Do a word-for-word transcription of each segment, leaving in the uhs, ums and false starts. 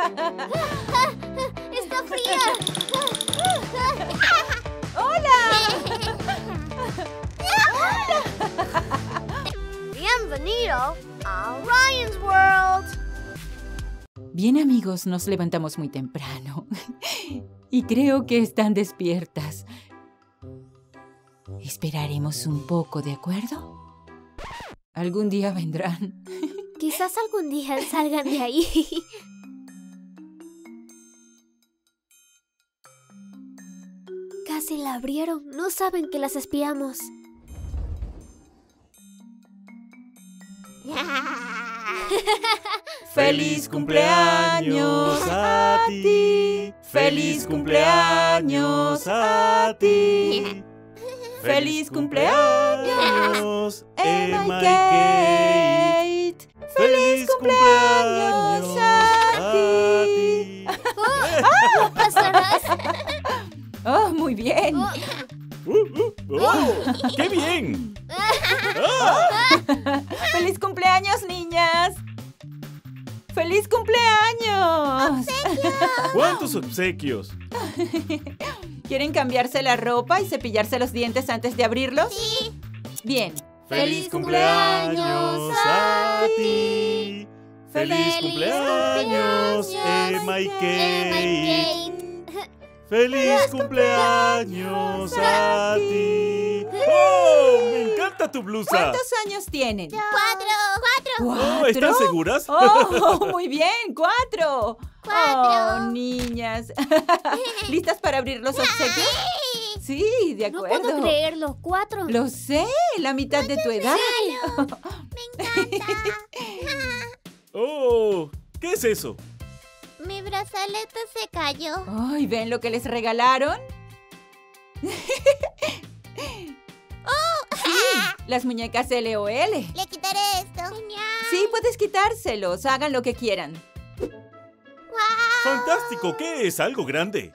¡Está fría! ¡Hola! Bienvenido a Ryan's World. Bien, amigos, nos levantamos muy temprano. Y creo que están despiertas. Esperaremos un poco, ¿de acuerdo? Algún día vendrán. Quizás algún día salgan de ahí. Casi la abrieron. No saben que las espiamos. ¡Feliz cumpleaños a ti! ¡Feliz cumpleaños a ti! ¡Feliz cumpleaños, Emma y Kate! ¡Feliz cumpleaños a ti! ¿No pasarás? ¡Oh, muy bien! Uh, uh, oh, ¡Qué bien! Ah. ¡Feliz cumpleaños, niñas! ¡Feliz cumpleaños! ¡Obsequios! ¿Cuántos obsequios? ¿Quieren cambiarse la ropa y cepillarse los dientes antes de abrirlos? Sí. Bien. ¡Feliz cumpleaños a ti! ¡Feliz cumpleaños, Emma y Kate! ¡Feliz cumpleaños a ti! ¡Oh! ¡Me encanta tu blusa! ¿Cuántos años tienen? ¡Cuatro! ¡Cuatro! Oh, ¿están seguras? ¡Oh, muy bien! ¡Cuatro! ¡Cuatro! ¡Oh, niñas! ¿Listas para abrir los obsequios? Sí, de No acuerdo. puedo creerlo. ¡Cuatro! Lo sé, la mitad de tu edad. ¡Me encanta! ¡Oh! ¿Qué es eso? Mi brazalete se cayó. Ay, ¿ven lo que les regalaron? Sí, las muñecas L O L. Le quitaré esto. Genial. Sí, puedes quitárselos. Hagan lo que quieran. ¡Wow! ¡Fantástico! ¿Qué es? ¿Algo grande?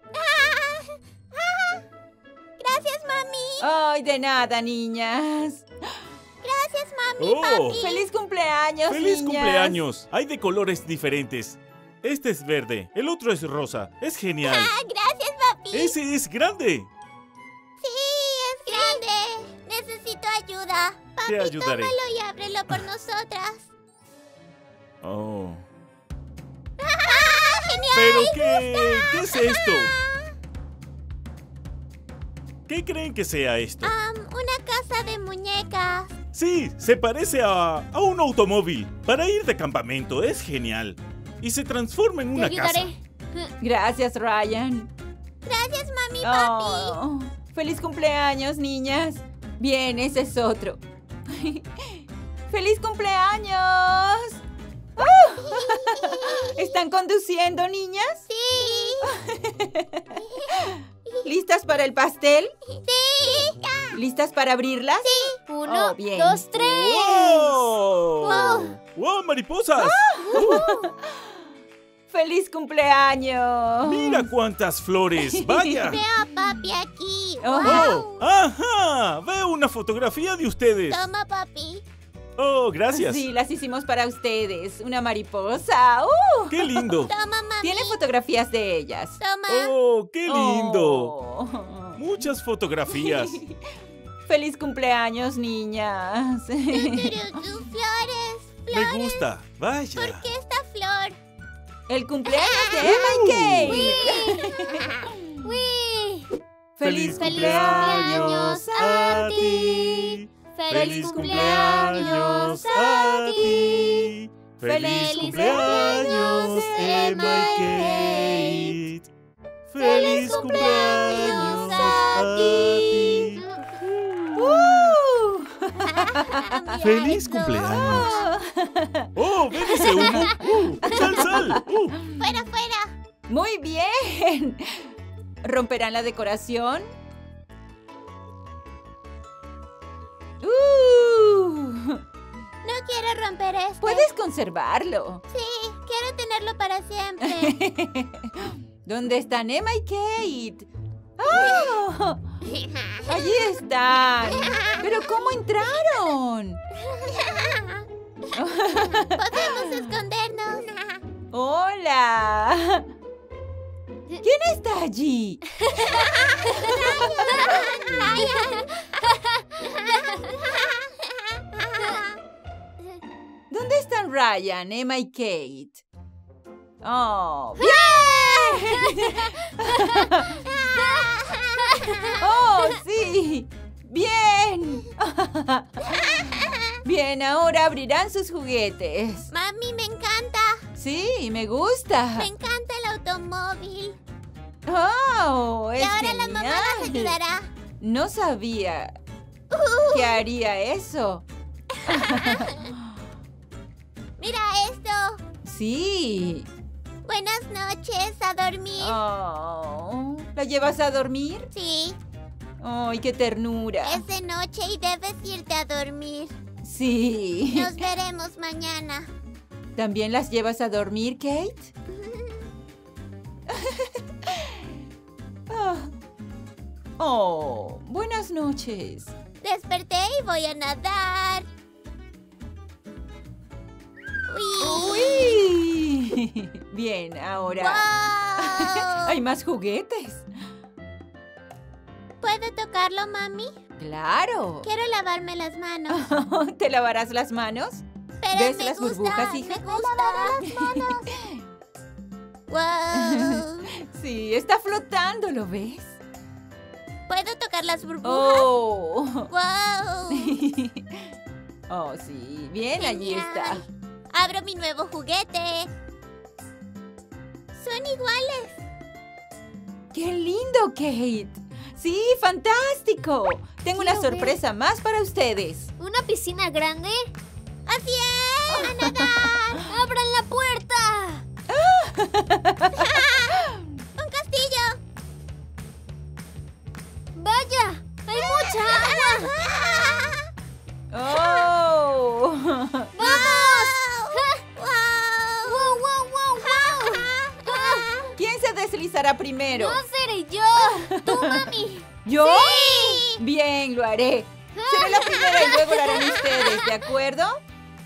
Gracias, mami. Ay, de nada, niñas. Gracias, mami, Oh. papi. ¡Feliz cumpleaños, ¡Feliz niñas! cumpleaños! Hay de colores diferentes. Este es verde, el otro es rosa. Es genial. Ah, gracias, papi. ¡Ese es grande! Sí, es grande. Necesito ayuda. Papi, Te ayudaré. tómalo y ábrelo por nosotras. Oh. ¡Ah, genial! ¿Pero qué? ¿Qué es esto? ¿Qué creen que sea esto? Um, una casa de muñecas. Sí, se parece a, a un automóvil. Para ir de campamento, es genial. Y se transforma en una Te casa. ayudaré. Gracias, Ryan. Gracias, mami, papi. Oh, ¡feliz cumpleaños, niñas! Bien, ese es otro. ¡Feliz cumpleaños! ¡Oh! ¿Están conduciendo, niñas? Sí. ¿Listas para el pastel? Sí. ¿Listas para abrirlas? Sí. Uno, Oh, bien. dos, tres. ¡Wow! Wow. ¡Wow, mariposas! ¡Feliz cumpleaños! ¡Mira cuántas flores! ¡Vaya! Veo a papi aquí. Oh. ¡Oh! ¡Ajá! Veo una fotografía de ustedes. Toma, papi. ¡Oh, gracias! Sí, las hicimos para ustedes. Una mariposa. ¡Uh! ¡Qué lindo! Toma, mami. Tiene fotografías de ellas. Toma. ¡Oh, qué lindo! Oh. Muchas fotografías. ¡Feliz cumpleaños, niñas! Tururú, flores. Me gusta. Vaya. ¿Por qué esta flor? ¡El cumpleaños de Emma y Kate! ¡Uy! ¡Feliz cumpleaños a ti! ¡Feliz cumpleaños a ti! ¡Feliz cumpleaños, Emma y Kate! ¡Feliz cumpleaños a ti! ¡Uh! ¡Feliz cumpleaños! ¡Oh, ven ese humo! ¡Uh! ¡Sal, sal! ¡Uh! ¡Fuera, fuera! ¡Muy bien! ¿Romperán la decoración? ¡Uh! No quiero romper esto. Puedes conservarlo. Sí, quiero tenerlo para siempre. ¿Dónde están Emma y Kate? ¡Oh! ¡Allí están! ¿Pero cómo entraron? Podemos escondernos. ¡Hola! está allí? ¿Dónde están Ryan, Emma y Kate? ¡Oh! ¡Bien! ¡Oh, sí! ¡Bien! Bien, ahora abrirán sus juguetes. Mami, me encanta. Sí, me gusta. Me encanta el automóvil. ¡Oh! Es Y ahora genial. la mamá las ayudará. No sabía Uh, que haría eso. Mira esto. Sí. Buenas noches, a dormir. Oh, ¿la llevas a dormir? Sí, ¡Ay, qué ternura! es de noche y debes irte a dormir. Sí. Nos veremos mañana. ¿También las llevas a dormir, Kate? Ah. Oh, buenas noches. Desperté y voy a nadar. Uy. ¡Uy! Bien, ahora... ¡Wow! ¡Hay más juguetes! ¿Puedo tocarlo, mami? ¡Claro! Quiero lavarme las manos. ¿Te lavarás las manos? Pero ¿Ves me las gusta, burbujas, hija? Me gusta. ¡Wow! Sí, está flotando, ¿lo ves? ¿Puedo tocar las burbujas? ¡Oh! ¡Wow! Oh, sí. Bien, allí está. Genial. Abro mi nuevo juguete. Son iguales. ¡Qué lindo, Kate! ¡Sí, fantástico! Tengo una Quiero ver. sorpresa más para ustedes. ¿Una piscina grande? ¡Así es! ¡A nadar! ¡Abran la puerta! ¡Un castillo! ¡Vaya! ¡Hay mucha agua! ¡Oh! ¡Vamos! ¡Wow! ¡Wow, wow, wow, wow! ¿Quién se deslizará primero? ¡No seré yo! ¡Tú, mami! ¿Yo? ¡Sí! Bien, lo haré. Seré la primera y luego lo harán ustedes, ¿de acuerdo?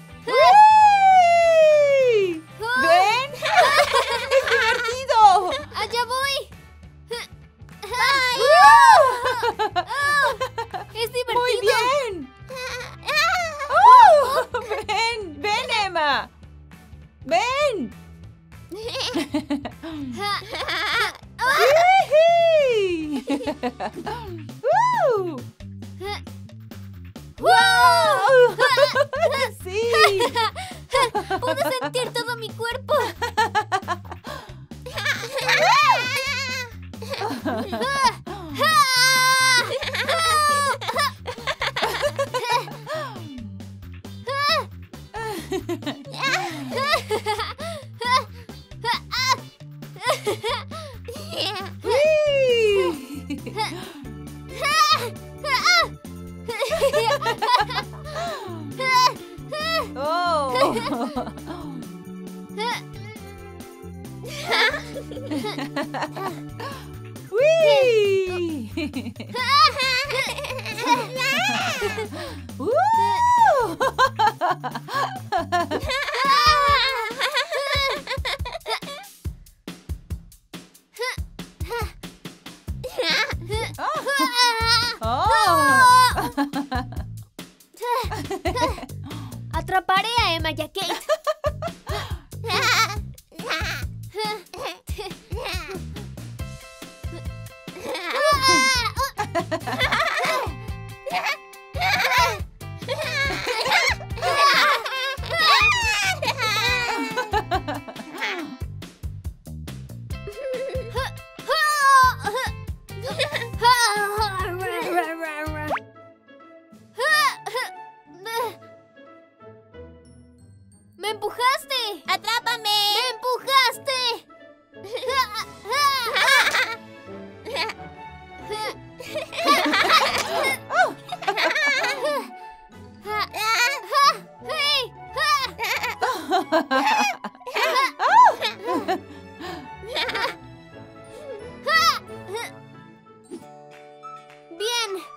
¡Uy! ¿Ven? ¡Es divertido! ¡Allá voy! ¡Es divertido! ¡Muy bien! ¡Oh! ¡Ven! ¡Ven, Emma! ¡Ven! ¡Yují! ¡Uh! ¡Wow! ¡Sí! ¡Puedo sentir todo mi cuerpo! ¡Uy! ¡Uh! ¡Oh! Atraparé a Emma y a Kate. ¡Me empujaste! ¡Atrápame! ¡Me empujaste! ¡Hey! Bien.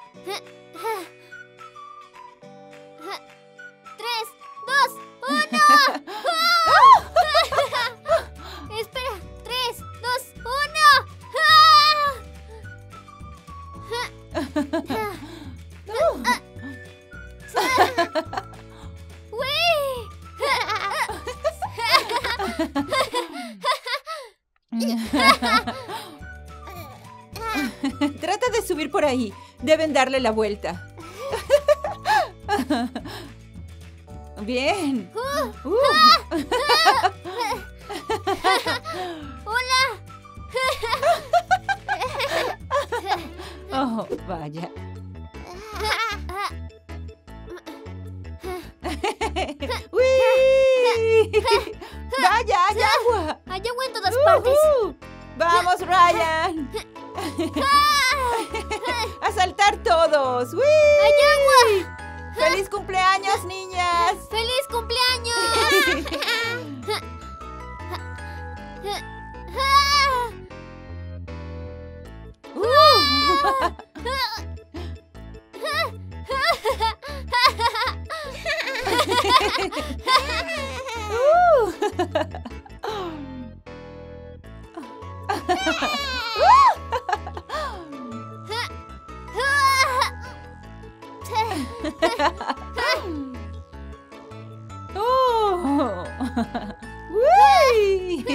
Tres, dos, uno. Espera. Tres, dos, uno. Trata de subir por ahí. Deben darle la vuelta. Bien. Uh. ¡Hola! Oh, vaya. ¡Uy! ¡Vaya, hay agua! Hay agua en todas partes. Uh-huh. ¡Vamos, Ryan! ¡A saltar todos! ¡Uy! ¡Hay agua! ¡Feliz cumpleaños, niñas! ¡Feliz cumpleaños! ¡Oh! ¡Uy!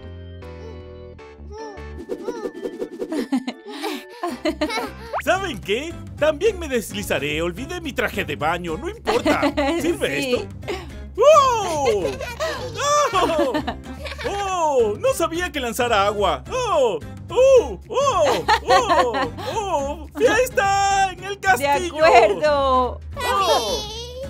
¿Saben qué? También me deslizaré. Olvidé mi traje de baño. No importa. ¿Sirve Sí. esto? ¡Oh! ¡Oh! ¡Oh! No sabía que lanzara agua. ¡Oh! ¡Oh! ¡Oh! ¡Oh! ¡Oh! ¡Fiesta en el ¡De castillo! acuerdo! ¡Oh!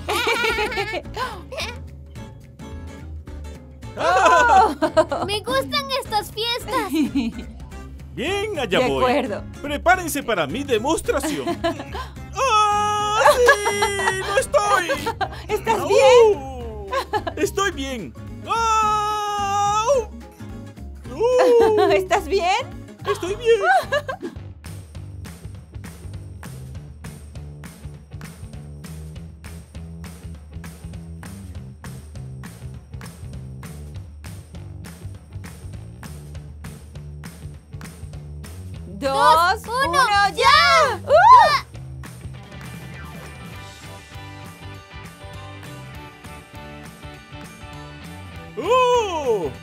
¡Oh! Me gustan estas fiestas. Bien, allá De voy. acuerdo. Prepárense para mi demostración. ¡Ah! ¡Sí! ¡No estoy! ¿Estás bien? ¡Oh! ¡Estoy bien! ¡Ah! ¡Uh! ¿Estás bien? ¡Estoy bien! Dos, uno, uno, ¡ya! ¡Uh! ¡Oh!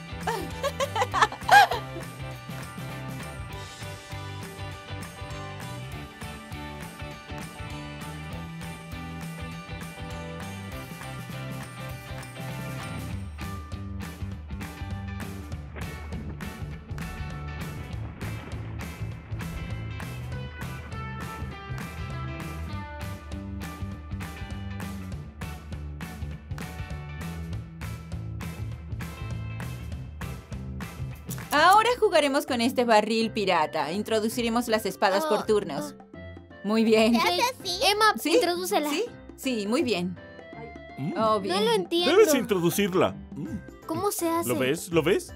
Ahora jugaremos con este barril pirata. Introduciremos las espadas Oh, por turnos. Muy bien. ¿Se hace así? Emma, ¿Sí? introdúcela. ¿Sí? Sí, muy bien. Mm. Oh, bien. No lo entiendo. Debes introducirla. Mm. ¿Cómo se hace? ¿Lo ves? ¿Lo ves?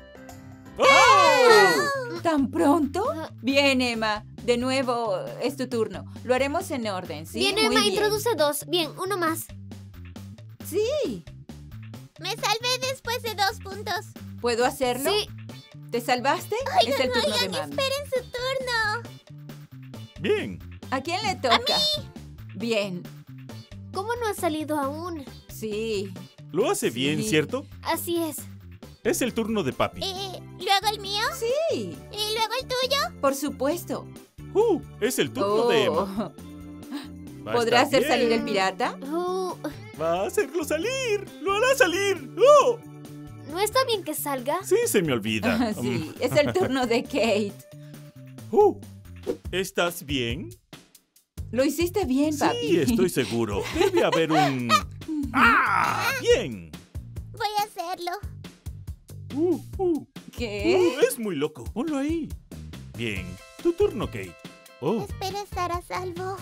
¡Oh! ¿Tan pronto? Ah. Bien, Emma. De nuevo, es tu turno. Lo haremos en orden, ¿sí? Bien, Muy Emma, bien. introduce dos. Bien, uno más. Sí. Me salvé después de dos puntos. ¿Puedo hacerlo? Sí. ¿Te salvaste? es el turno de mami. Esperen su turno. Bien. ¿A quién le toca? Bien. ¿Cómo no ha salido aún? Sí. Lo hace Sí. bien, ¿cierto? Así es. Es el turno de papi. Eh, ¿Luego el mío? Sí. ¿Y luego el tuyo? Por supuesto. Uh, es el turno de Emma. Oh. Va a ¿Podrá estar hacer salir bien. el pirata? Uh, Va a hacerlo salir. Lo hará salir. ¡Oh! ¿No está bien que salga? Sí, se me olvida. Sí, es el turno de Kate. Mm. Uh, ¿Estás bien? Lo hiciste bien, papi. Sí, estoy seguro. Debe haber un... ¡Ah! Bien. Voy a hacerlo. Uh, uh, ¿Qué? uh, es muy loco. Ponlo ahí. Bien. Tu turno, Kate. Oh, Espero estar a salvo.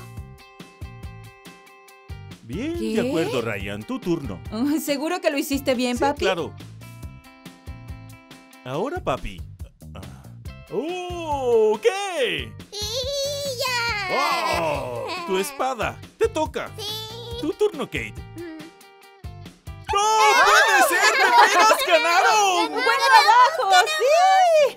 bien. ¿Qué? De acuerdo, Ryan. Tu turno. Oh, ¿Seguro que lo hiciste bien, Sí, papi? claro. Ahora, papi. Ah. ¡Oh! ¿Qué? ¡Y ya! ¡Oh! Tu espada. Te toca. Sí. Tu turno, Kate. Mm. ¡No puede ser! ¡De veras ganaron! ¡Buen trabajo! ¡Sí!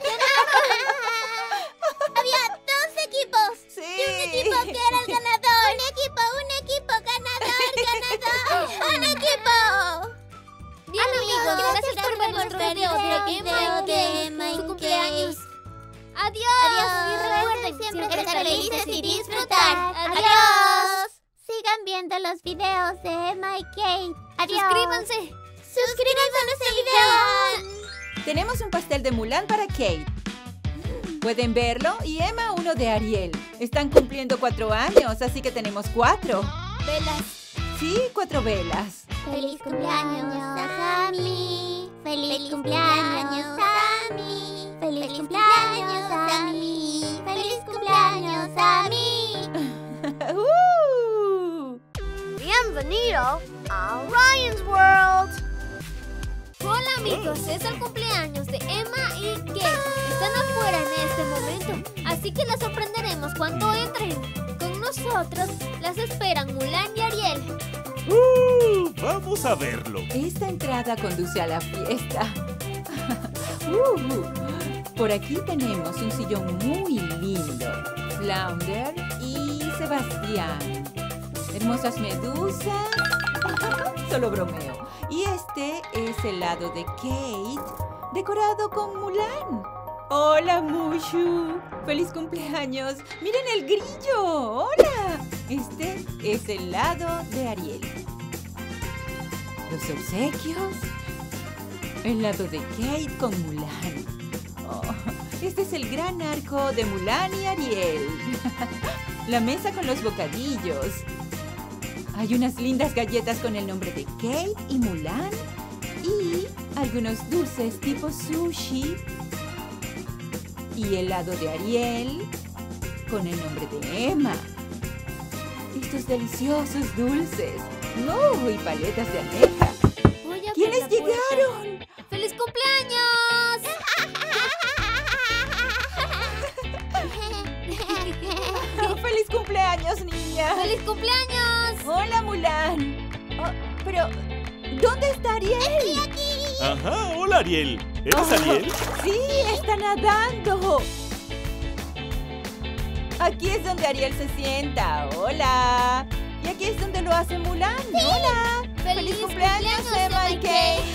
Había dos equipos. ¡Sí! Y un equipo que era el ganador. Un equipo, un equipo ganador, ganador. Un equipo. Bien, amigos, gracias por ver nuestro video de Emma y su cumpleaños. Adiós. Adiós. Y recuerden siempre siempre estar felices y disfrutar. Adiós. Sigan viendo los videos de Emma y Kate. Adiós. Suscríbanse. Suscríbanse a nuestro video. Tenemos un pastel de Mulan para Kate. Pueden verlo y Emma uno de Ariel. Están cumpliendo cuatro años, así que tenemos cuatro. Velas. Sí, cuatro velas. Feliz cumpleaños a Sammy. Feliz cumpleaños a mí. Feliz cumpleaños a mí. Feliz cumpleaños a mí. uh. Bienvenido a Ryan's World. Hola amigos, es el cumpleaños de Emma y Kate. Están afuera en este momento, así que las sorprenderemos cuando entren. Con nosotros las esperan Mulan y Ariel. Uh, vamos a verlo. Esta entrada conduce a la fiesta. uh, por aquí tenemos un sillón muy lindo. Flounder y Sebastián. Hermosas medusas. Solo bromeo. Y este es el lado de Kate, decorado con Mulan. Hola, Mushu. ¡Feliz cumpleaños! ¡Miren el grillo! ¡Hola! Este es el lado de Ariel. Los obsequios. El lado de Kate con Mulan. Oh, este es el gran arco de Mulan y Ariel. La mesa con los bocadillos. Hay unas lindas galletas con el nombre de Kate y Mulan. Y algunos dulces tipo sushi. Y el lado de Ariel con el nombre de Emma. Estos deliciosos dulces. ¡No! Y paletas de almeja. Voy a ¿Quiénes abrir la puerta. llegaron? ¡Feliz cumpleaños! Oh, ¡feliz cumpleaños, niña! ¡Feliz cumpleaños! ¡Hola, Mulan! Oh, pero, ¿dónde está Ariel? Ajá, hola Ariel. ¿Eres Oh, Ariel? ¡Sí, está nadando! Aquí es donde Ariel se sienta. ¡Hola! Y aquí es donde lo hace Mulan. ¡Hola! ¡Feliz cumpleaños, cumpleaños, Emma y Emma y Kate!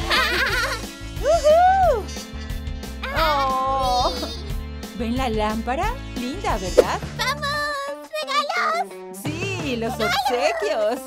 ¡Uhú! ¡Oh! ¿Ven la lámpara? Linda, ¿verdad? ¡Vamos! ¡Regalos! Sí, los obsequios.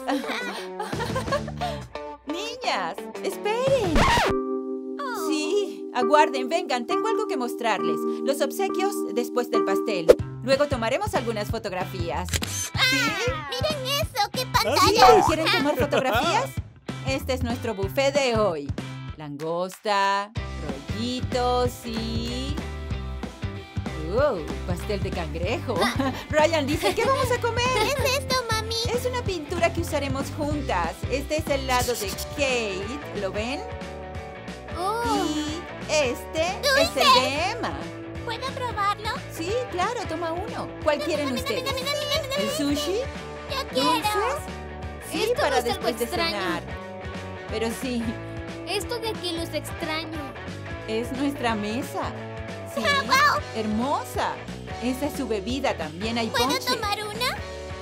Niñas, esperen. Sí, aguarden, vengan, tengo algo que mostrarles. Los obsequios después del pastel. Luego tomaremos algunas fotografías. ¿Sí? ¡Miren eso! ¡Qué Así pantalla! es. ¿Quieren tomar fotografías? Este es nuestro buffet de hoy. Langosta, rollitos y... ¡Uh! Pastel de cangrejo. Ryan dice, ¿qué vamos a comer? ¿Qué es esto, mami? Es una pintura que usaremos juntas. Este es el lado de Kate, ¿lo ven? Oh, Y este es el de Emma. ¿Puedo probarlo? Sí, claro, toma uno. ¿Cuál quieren ustedes? ¿El sushi? ¡Yo quiero! ¿Dulces? Sí, Esto para no es algo después de extraño. cenar. Pero sí, esto de aquí los extraño. es nuestra mesa. Sí, hermosa. Esa es su bebida, también hay ¿Puedo ponche. tomar una?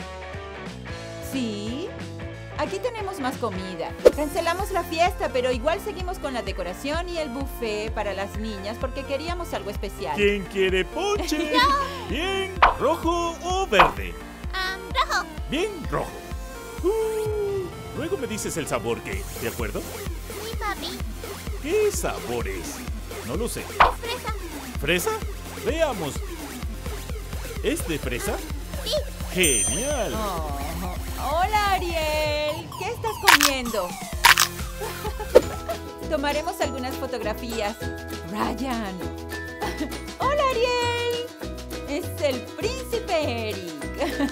Sí. Aquí tenemos más comida. Cancelamos la fiesta, pero igual seguimos con la decoración y el buffet para las niñas porque queríamos algo especial. ¿Quién quiere ponche? Bien, rojo o verde. Ah, rojo. Bien, rojo. Uh, luego me dices el sabor que, ¿de acuerdo? Sí, papi. ¿Qué sabor es? No lo sé. Fresa. ¿Fresa? Veamos. ¿Es de fresa? Sí. ¡Genial! Oh, hola, Ariel. ¿Qué estás comiendo? Tomaremos algunas fotografías. Ryan. Hola, Ariel. Es el príncipe Eric.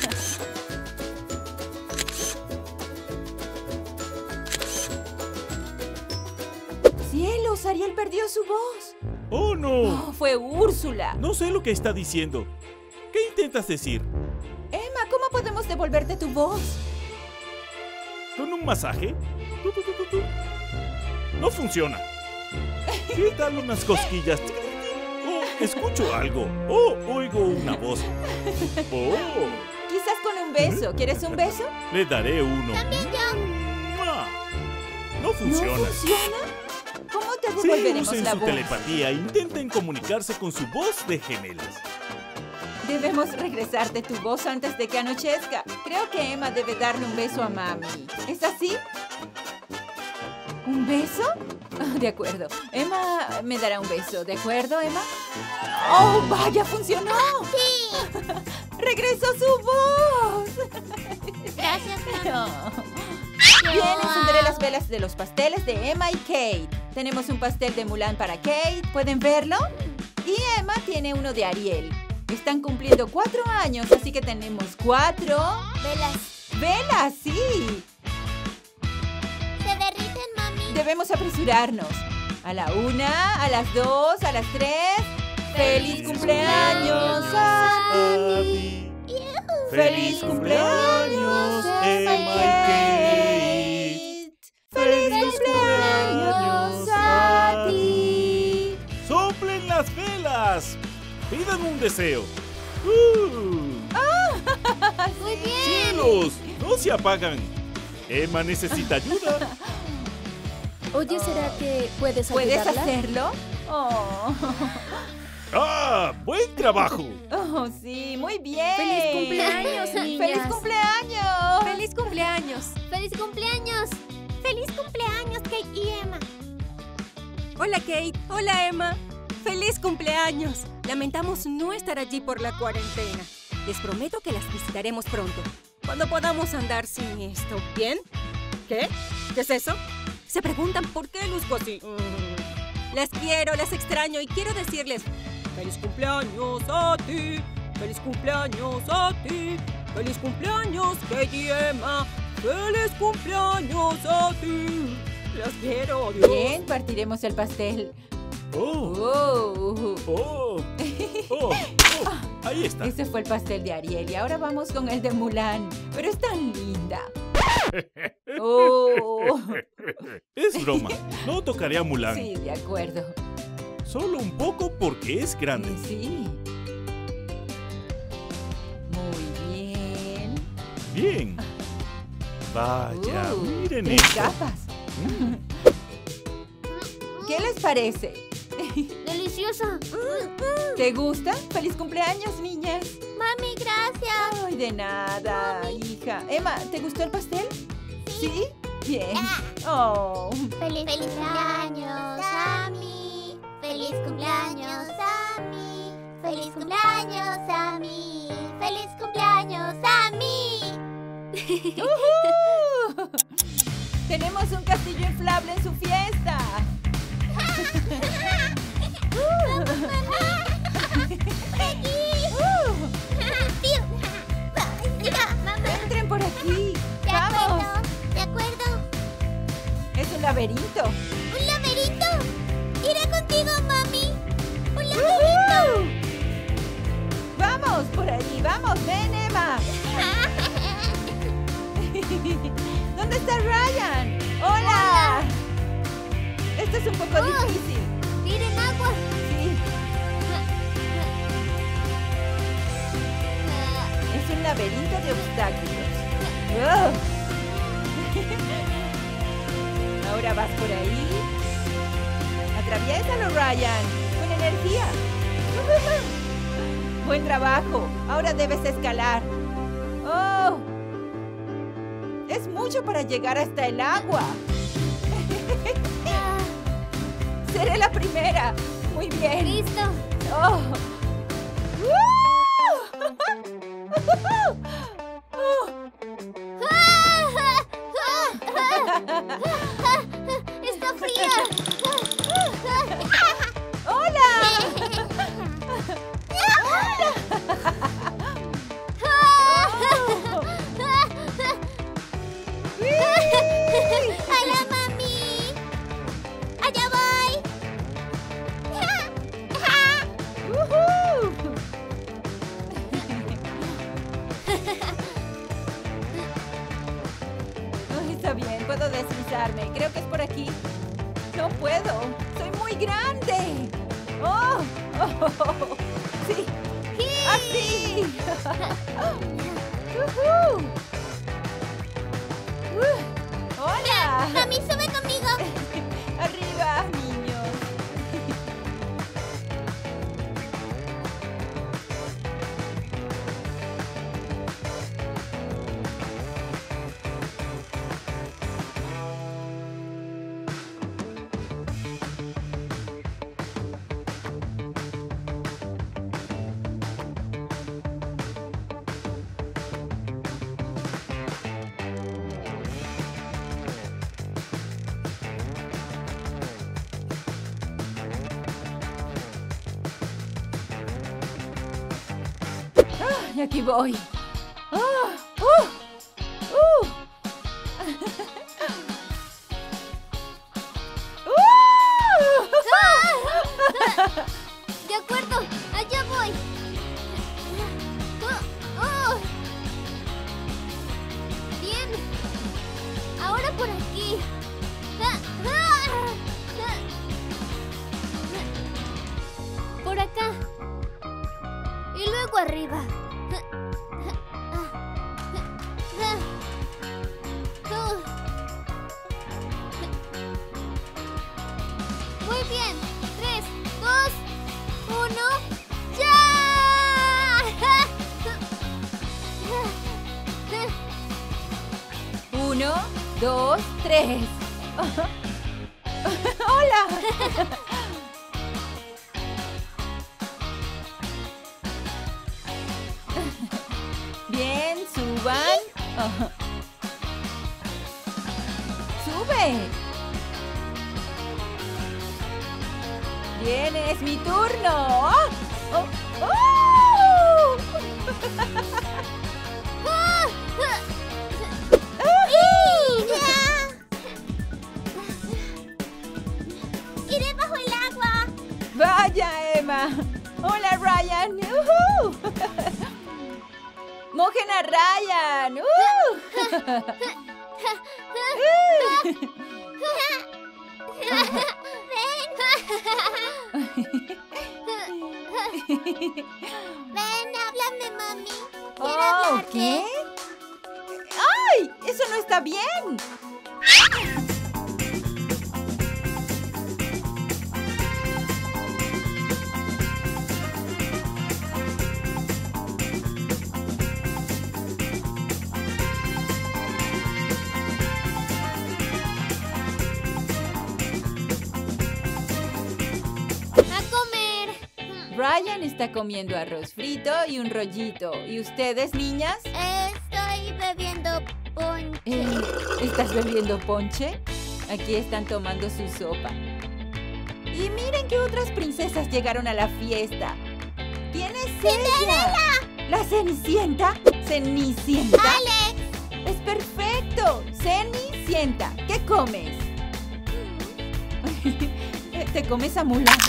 ¡Cielos! Ariel perdió su voz. ¡Oh, no! Oh, fue Úrsula. No sé lo que está diciendo. ¿Qué intentas decir? Emma, ¿cómo podemos devolverte tu voz? ¿Con un masaje? Tu, tu, tu, tu, tu. No funciona. ¿Qué tal unas cosquillas? Oh, escucho algo. Oh, oigo una voz. Oh, Quizás con un beso. ¿Quieres un beso? le daré uno. También yo. ¡Mua! No funciona. ¿No funciona? ¿Cómo te Ahorita Sí, devolveremos usen la su voz. telepatía e intenten comunicarse con su voz de gemelas. Debemos regresarte tu voz antes de que anochezca. Creo que Emma debe darle un beso a Mami. ¿Es así? ¿Un beso? Ah, de acuerdo. Emma me dará un beso. ¿De acuerdo, Emma? ¡Oh, vaya! ¡Funcionó! Sí. ¡Regresó su voz! Gracias, mami. Bien, encenderé las velas de los pasteles de Emma y Kate. Tenemos un pastel de Mulan para Kate. ¿Pueden verlo? Y Emma tiene uno de Ariel. Están cumpliendo cuatro años, así que tenemos cuatro... Velas. ¡Velas, sí! Se derriten, mami. Debemos apresurarnos. A la una, a las dos, a las tres. ¡Feliz cumpleaños a ti! Yujú. ¡Feliz cumpleaños, Emma y Kate! ¡Feliz cumpleaños a ti! ¡Soplen las velas! ¡Pidan un deseo! ¡Uh! Muy bien. ¡Cielos! ¡No se apagan! Emma necesita ayuda. Oye, ¿será que puedes ¿Puedes ayudarla? hacerlo? Oh. ¡Ah! ¡Buen trabajo! Oh, sí, muy bien. ¡Feliz cumpleaños, niñas! ¡Feliz cumpleaños! ¡Feliz cumpleaños! ¡Feliz cumpleaños! Feliz cumpleaños, Kate y Emma. Hola, Kate. Hola, Emma. ¡Feliz cumpleaños! Lamentamos no estar allí por la cuarentena. Les prometo que las visitaremos pronto, cuando podamos andar sin esto. ¿Bien? ¿Qué? ¿Qué es eso? Se preguntan por qué luzco así. Mm. Las quiero, las extraño y quiero decirles ¡feliz cumpleaños a ti! ¡Feliz cumpleaños a ti! ¡Feliz cumpleaños, Kate y Emma! ¡Feliz cumpleaños a ti! Las quiero, adiós. Bien, partiremos el pastel. ¡Oh! Oh. ¡Oh! ¡Oh! ¡Oh! Ahí está. Ese fue el pastel de Ariel y ahora vamos con el de Mulan. Pero es tan linda. Oh. Es broma. No tocaré a Mulan. Sí, de acuerdo. Solo un poco porque es grande. Sí. Muy bien. Bien. Vaya, Uh, miren tres esto. capas. ¿Qué les parece? ¡Deliciosa! ¿Te gusta? ¡Feliz cumpleaños, niñas! Mami, gracias. Ay, de nada, hija. Emma, ¿te gustó el pastel? ¿Sí? Bien. Oh. Feliz, cumpleaños a mí. Feliz cumpleaños a mí. Feliz cumpleaños a mí. Feliz cumpleaños a mí. ¡Uhú! ¡Tenemos un castillo inflable en su fiesta! ¡Entren por aquí! De ¡Vamos! acuerdo, de acuerdo. ¡Es un laberinto! ¿Un laberinto? Iré contigo, mami. ¡Un laberinto! ¡Uhú! ¡Vamos! ¡Por ahí! ¡Vamos! ¡Ven, Emma! ¿Dónde está Ryan? ¡Hola! Esto es un poco difícil. ¡Tiren agua! Sí, es un laberinto de obstáculos. ¡Oh! Ahora vas por ahí. Atraviésalo, Ryan. Con energía. Buen trabajo. Ahora debes escalar. ¡Oh! Es mucho para llegar hasta el agua. Seré la primera. Muy bien. ¡Listo! Oh. Oh. ¡Está fría! ¡Hola! ¡Hola, mami! ¡Allá voy! ¡Uhú! Oh, está bien, puedo deslizarme. Creo que es por aquí. No puedo. Soy muy grande. ¡Oh! Oh. ¡Sí! ¡Así! ¡Uhú! Uh, ¡Hola! Mami, sube conmigo. ¡Arriba, niños! Ay, aquí voy. ¡Oh! ¡Uh! ¡Uh! De acuerdo, allá voy. Oh, oh. Bien. Ahora por aquí. Por acá. Y luego arriba. Muy bien. Tres, dos, uno. ¡Ya! Uno, dos, tres. ¡Hola! Bien, suban. ¡Sube! Bien, es mi turno. ¡Oh! ¡Oh! ¡Oh! ¡Iré bajo el agua! ¡Vaya, Emma! ¡Hola, Ryan! ¡Uhú! ¡Mojen a Ryan! ¡Uh! Ven, háblame, mami. Quiero Oh, hablarte. ¿qué? ¡Ay! ¡Eso no está bien! A comer. Ryan está comiendo arroz frito y un rollito. ¿Y ustedes, niñas? Estoy bebiendo ponche. Eh, ¿Estás bebiendo ponche? Aquí están tomando su sopa. Y miren que otras princesas llegaron a la fiesta. ¿Quién es ella? ¿La Cenicienta? ¿Cenicienta? ¡Alex! ¡Es perfecto! ¡Cenicienta! ¿Qué comes? ¿Te comes a Mulan?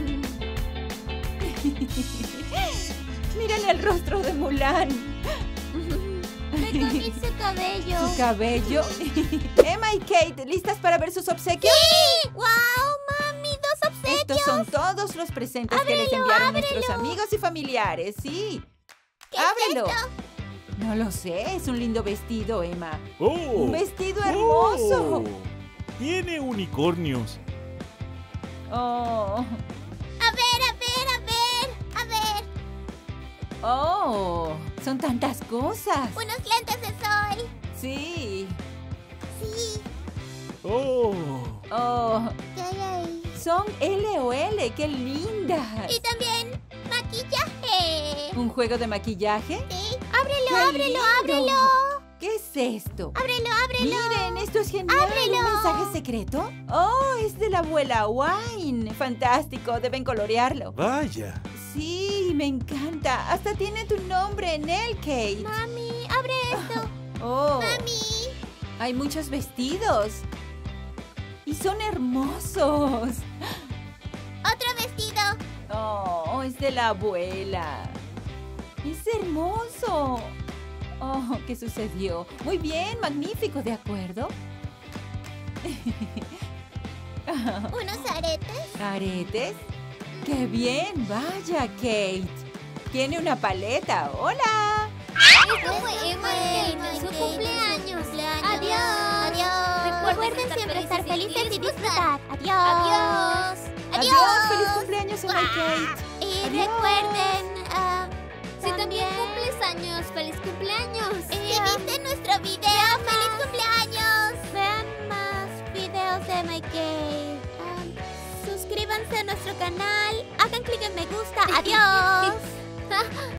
Mírale el rostro de Mulan. Me comí su cabello. ¿Su cabello? Emma y Kate, ¿listas para ver sus obsequios? ¡Sí! ¡Wow, mami! ¡Dos obsequios! Estos son todos los presentes que les ¡Ábrelo, enviaron ábrelo! nuestros amigos y familiares. Sí. ¿Qué ¡Ábrelo! es esto? No lo sé, es un lindo vestido, Emma. ¡Oh! ¡Un vestido hermoso! ¡Oh! Tiene unicornios. Oh. A ver, a ver, a ver, a ver. Oh. Son tantas cosas. Unos lentes de sol. Sí. Sí. ¡Oh! Oh. ¿Qué hay ahí? Son L O L. ¡Qué lindas! Y también maquillaje. ¿Un juego de maquillaje? Sí. Ábrelo, ¡Qué ábrelo, lindo! ábrelo. ¿Qué es esto? Ábrelo, ábrelo. Miren, esto es genial. ¡Ábrelo! ¿Un mensaje secreto? Oh, es de la abuela Wine. Fantástico, deben colorearlo. Vaya. Sí, me encanta. Hasta tiene tu nombre en él, Kate. Mami, abre esto. Oh, Mami. hay muchos vestidos. Y son hermosos. Otro vestido. Oh, es de la abuela. Es hermoso. Oh, ¿qué sucedió? Muy bien, magnífico, ¿de acuerdo? Unos aretes. ¿Aretes? ¡Qué bien! ¡Vaya, Kate! Tiene una paleta. ¡Hola! Esto fue Emma y Kate en su cumpleaños. Adiós. Adiós. Recuerden siempre estar felices y disfrutar. Adiós. Adiós. ¡Adiós! ¡Feliz cumpleaños, Emma y Kate! Y Adiós. recuerden, ah, Si también cumples años, feliz cumpleaños. si viste nuestro video, feliz cumpleaños. Vean más videos de My Cave. Ah, suscríbanse a nuestro canal. Hagan clic en me gusta. Adiós.